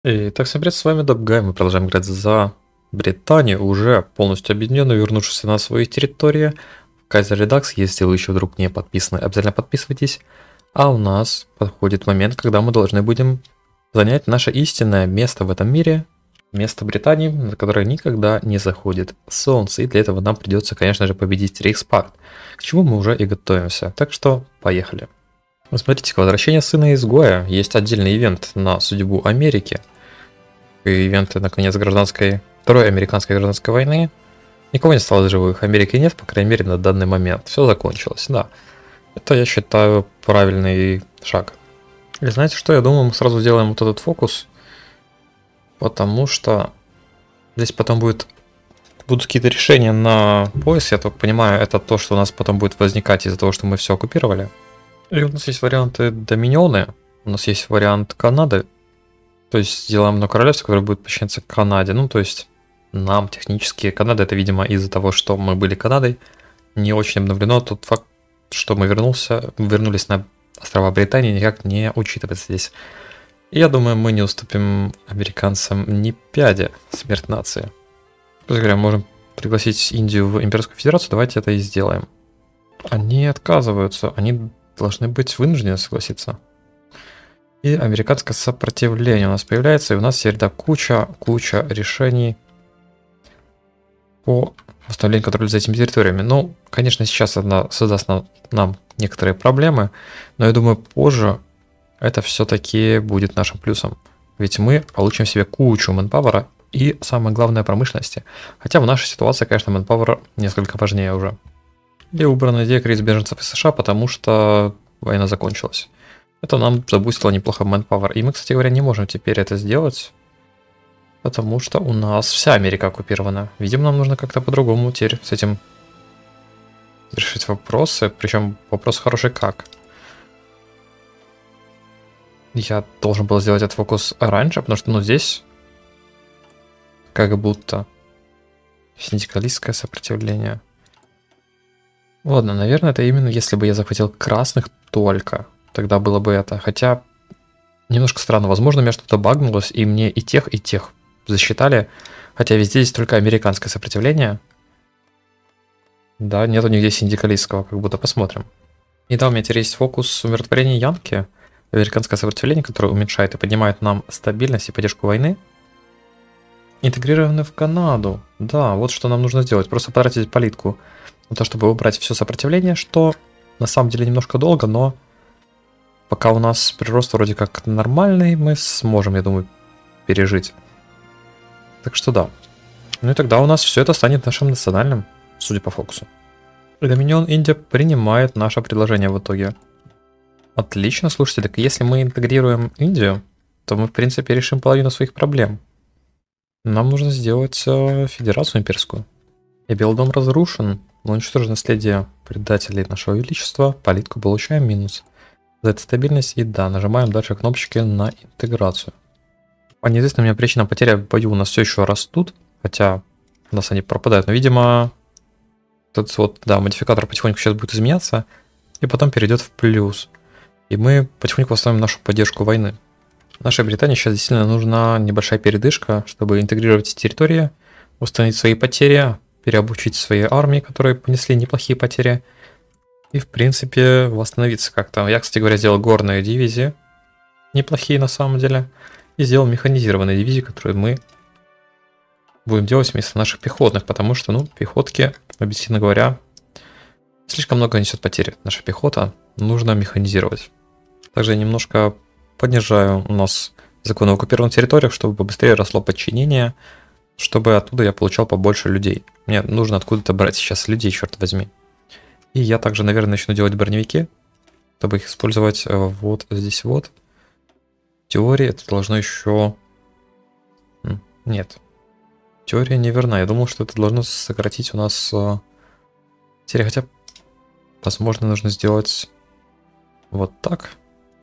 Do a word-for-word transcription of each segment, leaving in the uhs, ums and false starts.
Итак, всем привет, с вами Dabguy. Мы продолжаем играть за Британию, уже полностью объединенную, вернувшись на свои территории. Kaiser Redux, если вы еще вдруг не подписаны, обязательно подписывайтесь. А у нас подходит момент, когда мы должны будем занять наше истинное место в этом мире. Место Британии, на которое никогда не заходит солнце. И для этого нам придется, конечно же, победить Рейхспакт, к чему мы уже и готовимся. Так что, поехали. Ну, смотрите, возвращение сына изгоя. Есть отдельный ивент на судьбу Америки. И ивенты на конец гражданской, второй американской гражданской войны. Никого не стало живых. Америки нет, по крайней мере, на данный момент. Все закончилось, да. Это, я считаю, правильный шаг. И знаете что, я думаю, мы сразу сделаем вот этот фокус. Потому что здесь потом будет, будут какие-то решения на пояс. Я только понимаю, это то, что у нас потом будет возникать из-за того, что мы все оккупировали. И у нас есть варианты Доминионы, у нас есть вариант Канады, то есть сделаем одно королевство, которое будет подчиняться Канаде, ну то есть нам технически Канада, это видимо из-за того, что мы были Канадой, не очень обновлено, тот факт, что мы вернулся, вернулись на острова Британии, никак не учитывается здесь. И я думаю, мы не уступим американцам ни пяди, смерть нации. То есть говоря, можем пригласить Индию в Имперскую Федерацию, давайте это и сделаем. Они отказываются, они должны быть вынуждены согласиться. И американское сопротивление у нас появляется, и у нас всегда куча, куча решений по восстановлению контроля за этими территориями. Ну, конечно, сейчас она создаст нам некоторые проблемы, но я думаю, позже это все-таки будет нашим плюсом. Ведь мы получим себе кучу мэнпауэра и, самое главное, промышленности. Хотя в нашей ситуации, конечно, мэнпауэр несколько важнее уже. И убрана идея кризис беженцев из США, потому что война закончилась. Это нам забустило неплохо manpower. И мы, кстати говоря, не можем теперь это сделать, потому что у нас вся Америка оккупирована. Видимо, нам нужно как-то по-другому теперь с этим решить вопросы. Причем вопрос хороший как. Я должен был сделать этот фокус раньше, потому что, ну, здесь как будто синдикалистское сопротивление. Ладно, наверное, это именно если бы я захватил красных только. Тогда было бы это. Хотя, немножко странно. Возможно, у меня что-то багнулось, и мне и тех, и тех засчитали. Хотя везде есть только американское сопротивление. Да, нету нигде синдикалистского, как будто посмотрим. И да, у меня теперь есть фокус умиротворения Янки. Американское сопротивление, которое уменьшает и поднимает нам стабильность и поддержку войны. Интегрированы в Канаду. Да, вот что нам нужно сделать. Просто потратить политику на то, чтобы убрать все сопротивление, что на самом деле немножко долго, но пока у нас прирост вроде как нормальный, мы сможем, я думаю, пережить. Так что да. Ну и тогда у нас все это станет нашим национальным, судя по фокусу. И Доминион Индия принимает наше предложение в итоге. Отлично, слушайте, так если мы интегрируем Индию, то мы в принципе решим половину своих проблем. Нам нужно сделать э, федерацию имперскую. И Белый дом разрушен. Но уничтожено наследие предателей нашего величества. Политику получаем минус. За это стабильность. И да, нажимаем дальше кнопочки на интеграцию. По неизвестным мне причинам потери в бою у нас все еще растут. Хотя у нас они пропадают. Но, видимо, этот вот, да, модификатор потихоньку сейчас будет изменяться. И потом перейдет в плюс. И мы потихоньку восстановим нашу поддержку войны. Нашей Британии сейчас действительно нужна небольшая передышка, чтобы интегрировать эти территории, установить свои потери, переобучить свои армии, которые понесли неплохие потери, и, в принципе, восстановиться как-то. Я, кстати говоря, сделал горные дивизии, неплохие на самом деле, и сделал механизированные дивизии, которые мы будем делать вместо наших пехотных, потому что, ну, пехотки, объективно говоря, слишком много несет потери. Наша пехота нужно механизировать. Также я немножко понижаю у нас закон о оккупированных территориях, чтобы побыстрее росло подчинение, чтобы оттуда я получал побольше людей. Мне нужно откуда-то брать сейчас людей, черт возьми. И я также, наверное, начну делать броневики, чтобы их использовать вот здесь вот. В теории это должно еще... Нет. Теория неверна. Я думал, что это должно сократить у нас... Хотя, возможно, нужно сделать вот так.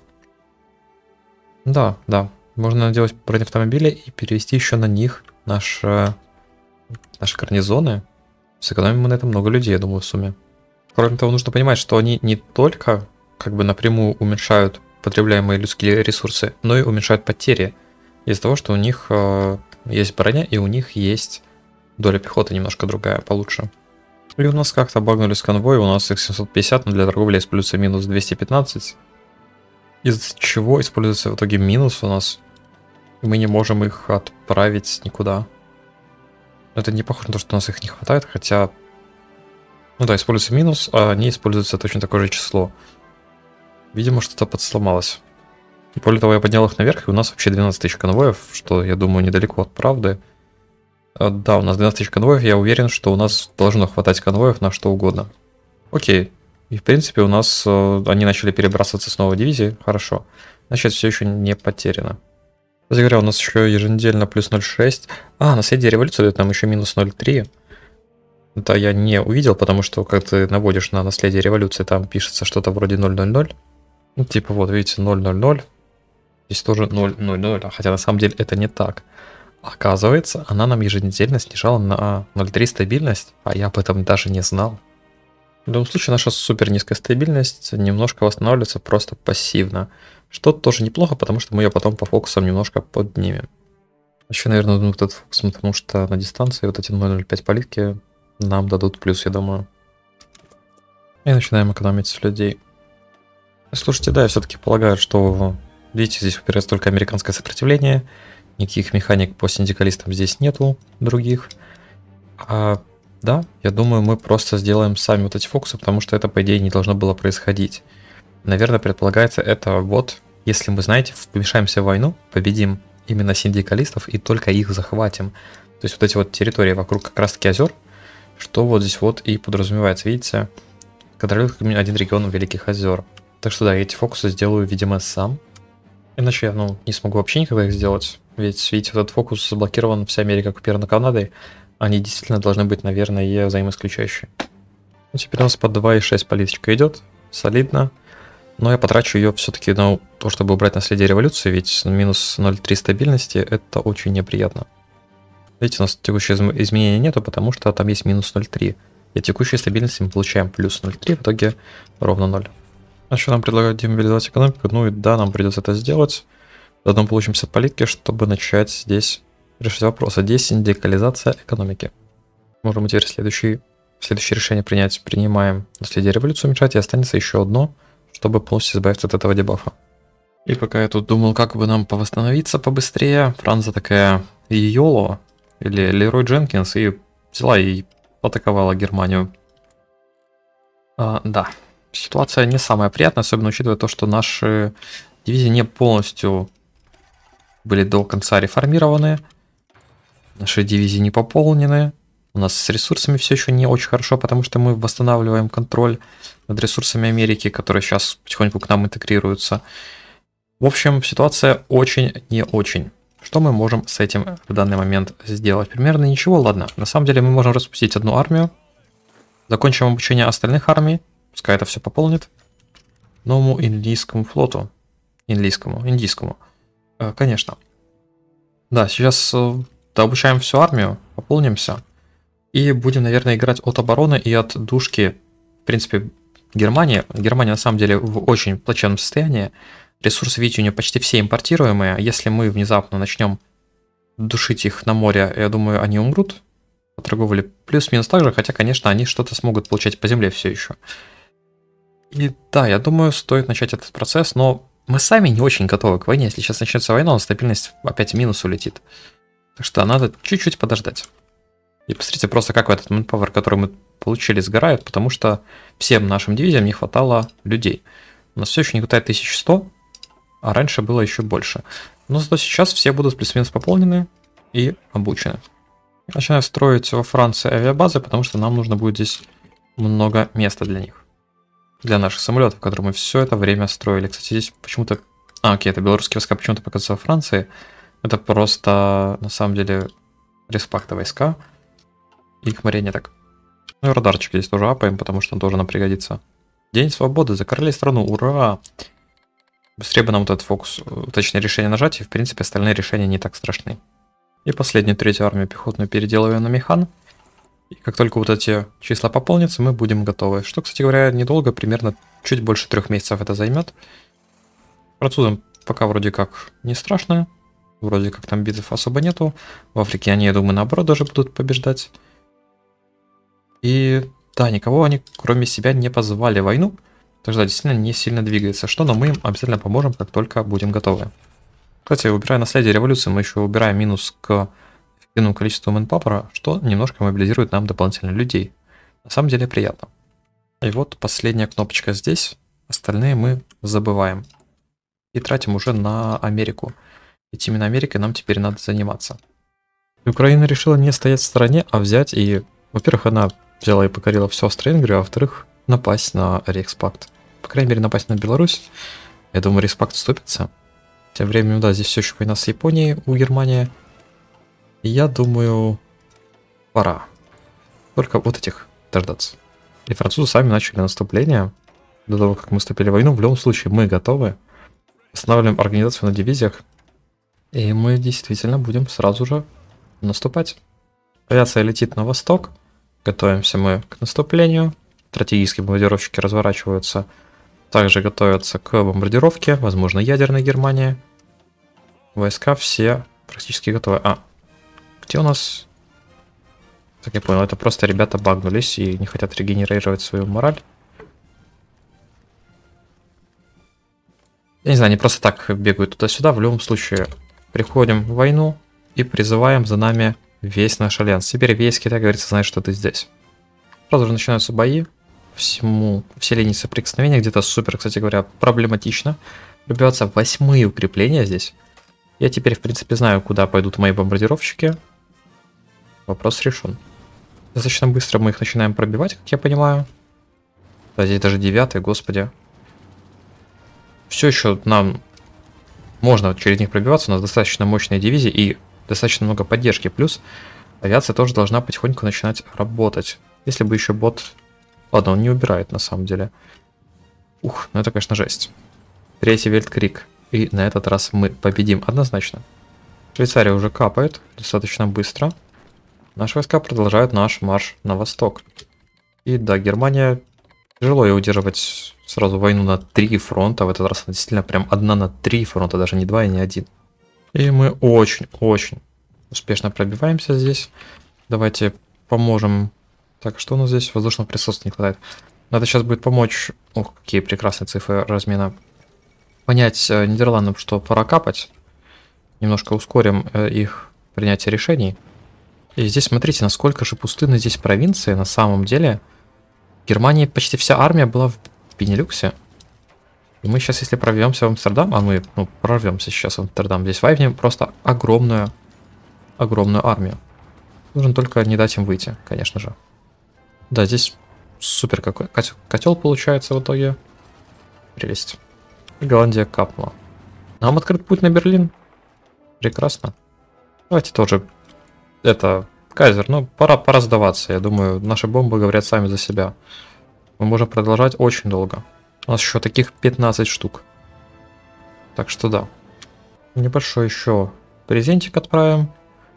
Да, да. Можно делать бронеавтомобили и перевести еще на них наши, наши гарнизоны. Сэкономим мы на этом много людей, я думаю, в сумме. Кроме того, нужно понимать, что они не только как бы напрямую уменьшают потребляемые людские ресурсы, но и уменьшают потери. Из-за того, что у них э, есть броня и у них есть доля пехоты немножко другая, получше. И у нас как-то багнулись конвой, у нас их семьсот пятьдесят, но для торговли используется минус двести пятнадцать. Из чего используется в итоге минус у нас. И мы не можем их отправить никуда. Это не похоже на то, что у нас их не хватает, хотя... Ну да, используется минус, а не используется точно такое же число. Видимо, что-то подсломалось. И более того, я поднял их наверх, и у нас вообще двенадцать тысяч конвоев, что, я думаю, недалеко от правды. А, да, у нас двенадцать тысяч конвоев, я уверен, что у нас должно хватать конвоев на что угодно. Окей. И в принципе у нас э, они начали перебрасываться снова в дивизии, хорошо. Значит, все еще не потеряно. Кстати говоря, у нас еще еженедельно плюс ноль целых шесть. А, наследие революции дает нам еще минус ноль целых три. Это я не увидел, потому что когда ты наводишь на наследие революции, там пишется что-то вроде ноль ноль ноль. Ну, типа вот, видите, ноль ноль ноль. Здесь тоже ноль ноль ноль, хотя на самом деле это не так. Оказывается, она нам еженедельно снижала на ноль целых три стабильность, а я об этом даже не знал. В любом случае, наша супер низкая стабильность немножко восстанавливается просто пассивно. Что тоже неплохо, потому что мы ее потом по фокусам немножко поднимем. Еще, наверное, думаю, этот фокус, потому что на дистанции вот эти ноль целых пять политики нам дадут плюс, я думаю. И начинаем экономить с людей. Слушайте, да, я все-таки полагаю, что, видите, здесь упирается только американское сопротивление. Никаких механик по синдикалистам здесь нету других. А, да, я думаю, мы просто сделаем сами вот эти фокусы, потому что это, по идее, не должно было происходить. Наверное, предполагается это вот, если мы, знаете, вмешаемся в войну, победим именно синдикалистов и только их захватим. То есть вот эти вот территории вокруг как раз-таки озер, что вот здесь вот и подразумевается, видите, контролирует один регион Великих озер. Так что да, я эти фокусы сделаю, видимо, сам. Иначе я, ну, не смогу вообще никогда их сделать. Ведь, видите, вот этот фокус заблокирован, вся Америка оккупирована Канадой. Они действительно должны быть, наверное, и взаимоисключающие. Ну, теперь у нас по два и шесть политика идет. Солидно. Но я потрачу ее все-таки на то, чтобы убрать наследие революции, ведь минус ноль целых три стабильности это очень неприятно. Видите, у нас текущего изменения нету, потому что там есть минус ноль целых три. И от текущей стабильности мы получаем плюс ноль целых три, в итоге ровно ноль. А еще нам предлагают демобилизовать экономику, ну и да, нам придется это сделать. Заодно получим пятьдесят политики, чтобы начать здесь решить вопросы. Десиндикализация экономики. Можем теперь следующий, следующее решение принять. Принимаем наследие революции уменьшать, и останется еще одно, чтобы полностью избавиться от этого дебафа. И пока я тут думал, как бы нам повосстановиться побыстрее, Франция такая Йоло, или Лерой Дженкинс, и взяла и атаковала Германию. А, да, ситуация не самая приятная, особенно учитывая то, что наши дивизии не полностью были до конца реформированы, наши дивизии не пополнены, у нас с ресурсами все еще не очень хорошо, потому что мы восстанавливаем контроль над ресурсами Америки, которые сейчас потихоньку к нам интегрируются. В общем, ситуация очень не очень. Что мы можем с этим в данный момент сделать? Примерно ничего, ладно. На самом деле мы можем распустить одну армию, закончим обучение остальных армий, пускай это все пополнит, новому индийскому флоту. Индийскому, индийскому. Конечно. Да, сейчас дообучаем всю армию, пополнимся. И будем, наверное, играть от обороны и от душки. В принципе, Германия. Германия на самом деле в очень плачевном состоянии. Ресурсы, видите, у нее почти все импортируемые. Если мы внезапно начнем душить их на море, я думаю, они умрут. По торговле плюс-минус так же, хотя, конечно, они что-то смогут получать по земле все еще. И да, я думаю, стоит начать этот процесс, но мы сами не очень готовы к войне. Если сейчас начнется война, у нас стабильность опять в минус улетит. Так что надо чуть-чуть подождать. И посмотрите просто, как в этот manpower, который мы получили, сгорает, потому что всем нашим дивизиям не хватало людей. У нас все еще не хватает тысяча сто, а раньше было еще больше. Но зато сейчас все будут плюс-минус пополнены и обучены. Начинаю строить во Франции авиабазы, потому что нам нужно будет здесь много места для них. Для наших самолетов, которые мы все это время строили. Кстати, здесь почему-то... А, окей, это белорусские войска почему-то показываются во Франции. Это просто, на самом деле, респакта войска. Их морение так. Ну и радарчик здесь тоже апаем, потому что он тоже нам пригодится. День свободы, закрыли страну, ура! Быстрее бы нам вот этот фокус, точнее решение нажать, и в принципе остальные решения не так страшны. И последнюю третью армию пехотную переделываем на механ. И как только вот эти числа пополнятся, мы будем готовы. Что, кстати говоря, недолго, примерно чуть больше трех месяцев это займет. Французам пока вроде как не страшно. Вроде как там битв особо нету. В Африке они, я думаю, наоборот даже будут побеждать. И да, никого они кроме себя не позвали в войну. Так что да, действительно не сильно двигается. Что, но мы им обязательно поможем, как только будем готовы. Кстати, убирая наследие революции, мы еще убираем минус к эффективному количеству мэнпауэра, что немножко мобилизирует нам дополнительно людей. На самом деле приятно. И вот последняя кнопочка здесь. Остальные мы забываем. И тратим уже на Америку. Ведь именно Америкой нам теперь надо заниматься. И Украина решила не стоять в стороне, а взять и... Во-первых, она взяла и покорила всю Австро-Венгрию, а во-вторых, напасть на Рейхспакт. По крайней мере, напасть на Беларусь. Я думаю, Рейхспакт вступится. Тем временем, да, здесь все еще война с Японией у Германии. И я думаю, пора. Только вот этих дождаться. И французы сами начали наступление. До того, как мы вступили в войну, в любом случае мы готовы. Восстанавливаем организацию на дивизиях. И мы действительно будем сразу же наступать. Авиация летит на восток. Готовимся мы к наступлению. Стратегические бомбардировщики разворачиваются. Также готовятся к бомбардировке. Возможно, ядерной Германии. Войска все практически готовы. А, где у нас... Так я понял, это просто ребята багнулись и не хотят регенерировать свою мораль. Я не знаю, они просто так бегают туда-сюда. В любом случае, приходим в войну и призываем за нами весь наш альянс. Теперь весь Китай, говорится, знает, что ты здесь. Сразу же начинаются бои. Всему, все линии соприкосновения. Где-то супер, кстати говоря, проблематично. Пробиваться восьмые укрепления здесь. Я теперь, в принципе, знаю, куда пойдут мои бомбардировщики. Вопрос решен. Достаточно быстро мы их начинаем пробивать, как я понимаю. Да, здесь даже девятый, господи. Все еще нам можно через них пробиваться. У нас достаточно мощные дивизии и достаточно много поддержки. Плюс авиация тоже должна потихоньку начинать работать. Если бы еще бот... Ладно, он не убирает на самом деле. Ух, ну это, конечно, жесть. Третий Вельткрик. И на этот раз мы победим однозначно. Швейцария уже капает достаточно быстро. Наши войска продолжают наш марш на восток. И да, Германия... Тяжело ей удерживать сразу войну на три фронта. В этот раз она действительно прям одна на три фронта, даже не два и не один. И мы очень-очень успешно пробиваемся здесь. Давайте поможем. Так, что у нас здесь? Воздушного присутствия не хватает. Надо сейчас будет помочь... Ох, какие прекрасные цифры размена. Понять э, Нидерландам, что пора капать. Немножко ускорим э, их принятие решений. И здесь смотрите, насколько же пустынны здесь провинции. На самом деле, в Германии почти вся армия была в Бенилюксе. И мы сейчас, если прорвемся в Амстердам, а мы ну, прорвемся сейчас в Амстердам, здесь вайвнем просто огромную, огромную армию. Нужно только не дать им выйти, конечно же. Да, здесь супер какой котел получается в итоге. Прелесть. И Голландия капнула. Нам открыт путь на Берлин. Прекрасно. Давайте тоже... Это... Кайзер, ну пора, пора сдаваться. Я думаю, наши бомбы говорят сами за себя. Мы можем продолжать очень долго. У нас еще таких пятнадцать штук. Так что да. Небольшой еще презентик отправим.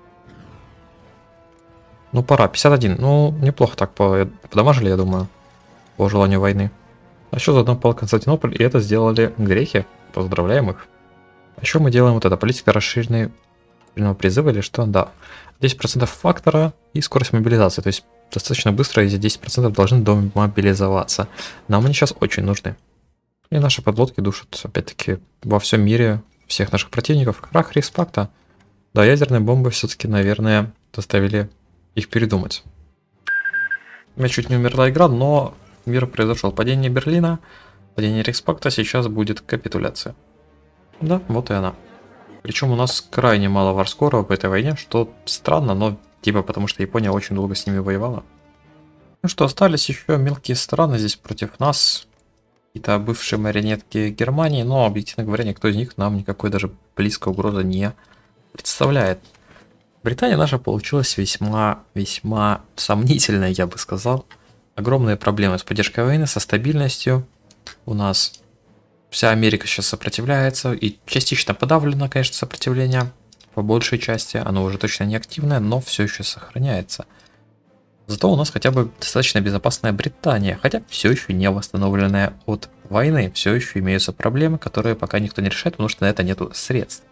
Ну пора, пятьдесят один. Ну, неплохо так подамажили, я думаю. По желанию войны. А еще заодно пал Константинополь, и это сделали греки. Поздравляем их. А еще мы делаем вот это, политика расширенной призыва или что? Да. десять процентов фактора и скорость мобилизации. То есть достаточно быстро эти десять процентов должны домобилизоваться. Нам они сейчас очень нужны. И наши подлодки душат, опять-таки, во всем мире всех наших противников. Крах Рейхспакта. Да, ядерные бомбы все-таки, наверное, заставили их передумать. У меня чуть не умерла игра, но мир произошел. Падение Берлина, падение Рейхспакта, сейчас будет капитуляция. Да, вот и она. Причем у нас крайне мало варскоров в этой войне, что странно, но типа потому что Япония очень долго с ними воевала. Ну что, остались еще мелкие страны здесь против нас. Какие-то бывшие марионетки Германии, но, объективно говоря, никто из них нам никакой даже близкой угрозы не представляет. Британия наша получилась весьма-весьма сомнительная, я бы сказал. Огромные проблемы с поддержкой войны, со стабильностью. У нас вся Америка сейчас сопротивляется, и частично подавлено, конечно, сопротивление. По большей части оно уже точно не активное, но все еще сохраняется. Зато у нас хотя бы достаточно безопасная Британия, хотя все еще не восстановленная от войны. Все еще имеются проблемы, которые пока никто не решает, потому что на это нету средств.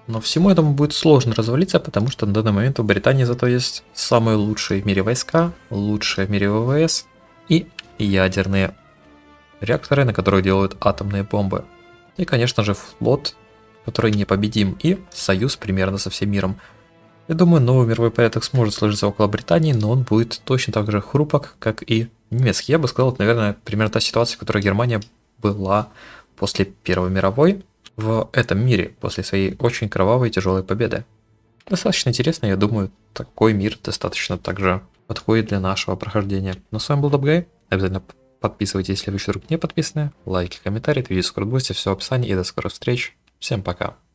Но всему этому будет сложно развалиться, потому что на данный момент в Британии зато есть самые лучшие в мире войска, лучшие в мире ВВС и ядерные реакторы, на которых делают атомные бомбы. И, конечно же, флот, который непобедим, и союз примерно со всем миром. Я думаю, новый мировой порядок сможет сложиться около Британии, но он будет точно так же хрупок, как и немецкий. Я бы сказал, это, наверное, примерно та ситуация, в которой Германия была после Первой мировой в этом мире, после своей очень кровавой и тяжелой победы. Достаточно интересно, я думаю, такой мир достаточно также подходит для нашего прохождения. Но с вами был Dabguy, обязательно подписывайтесь, если вы еще вдруг не подписаны, лайки, комментарии, это видео скоро будет, все в описании, и до скорых встреч, всем пока.